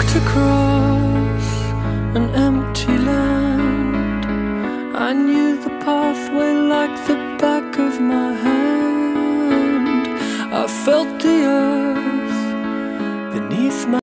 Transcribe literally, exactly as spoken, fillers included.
to cross an empty land. I knew the pathway like the back of my hand. I felt the earth beneath my